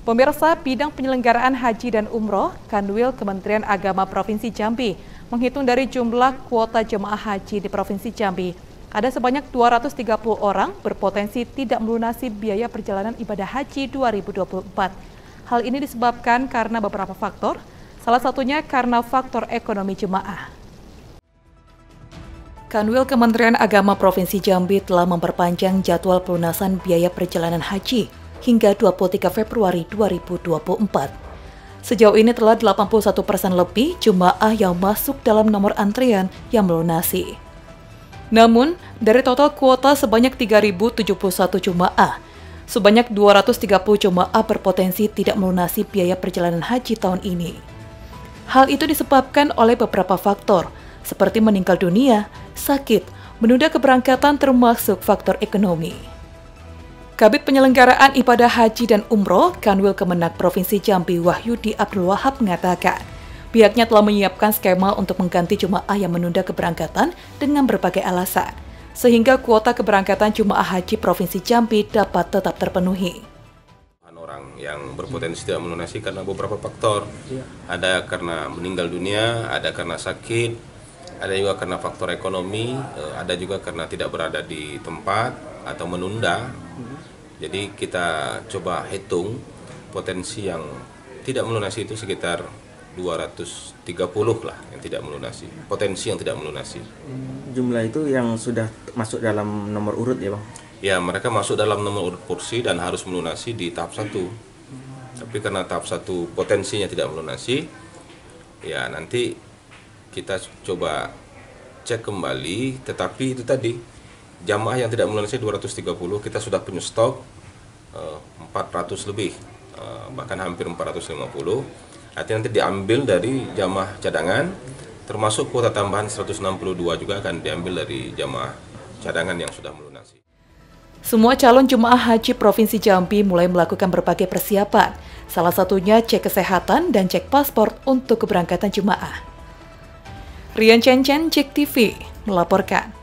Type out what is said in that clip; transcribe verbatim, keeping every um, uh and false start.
Pemirsa, bidang penyelenggaraan haji dan umroh, Kanwil Kementerian Agama Provinsi Jambi menghitung dari jumlah kuota jemaah haji di Provinsi Jambi. Ada sebanyak dua ratus tiga puluh orang berpotensi tidak melunasi biaya perjalanan ibadah haji dua ribu dua puluh empat. Hal ini disebabkan karena beberapa faktor, salah satunya karena faktor ekonomi jemaah. Kanwil Kementerian Agama Provinsi Jambi telah memperpanjang jadwal pelunasan biaya perjalanan haji hingga dua puluh tiga Februari dua ribu dua puluh empat. Sejauh ini telah delapan puluh satu persen lebih jemaah yang masuk dalam nomor antrian yang melunasi. Namun, dari total kuota sebanyak tiga ribu tujuh puluh satu jemaah, sebanyak dua ratus tiga puluh jemaah berpotensi tidak melunasi biaya perjalanan haji tahun ini. Hal itu disebabkan oleh beberapa faktor, seperti meninggal dunia, sakit, menunda keberangkatan termasuk faktor ekonomi. Kabid Penyelenggaraan Ibadah Haji dan Umroh Kanwil Kemenak Provinsi Jambi Wahyudi Abdul Wahab mengatakan, pihaknya telah menyiapkan skema untuk mengganti jemaah yang menunda keberangkatan dengan berbagai alasan, sehingga kuota keberangkatan jemaah haji Provinsi Jambi dapat tetap terpenuhi. Orang yang berpotensi tidak melunasi karena beberapa faktor, ada karena meninggal dunia, ada karena sakit, ada juga karena faktor ekonomi, ada juga karena tidak berada di tempat atau menunda. Jadi kita coba hitung potensi yang tidak melunasi itu sekitar dua ratus tiga puluh lah yang tidak melunasi, potensi yang tidak melunasi. Jumlah itu yang sudah masuk dalam nomor urut ya Bang? Ya, mereka masuk dalam nomor urut kursi dan harus melunasi di tahap satu. Tapi karena tahap satu potensinya tidak melunasi, ya nanti kita coba cek kembali, tetapi itu tadi jamaah yang tidak melunasi dua ratus tiga puluh, kita sudah punya stok uh, empat ratus lebih, uh, bahkan hampir empat ratus lima puluh. Artinya nanti diambil dari jamaah cadangan, termasuk kuota tambahan seratus enam puluh dua juga akan diambil dari jamaah cadangan yang sudah melunasi. Semua calon jemaah haji Provinsi Jambi mulai melakukan berbagai persiapan, salah satunya cek kesehatan dan cek paspor untuk keberangkatan jemaah. Rian Chen Chen, Jek T V, melaporkan.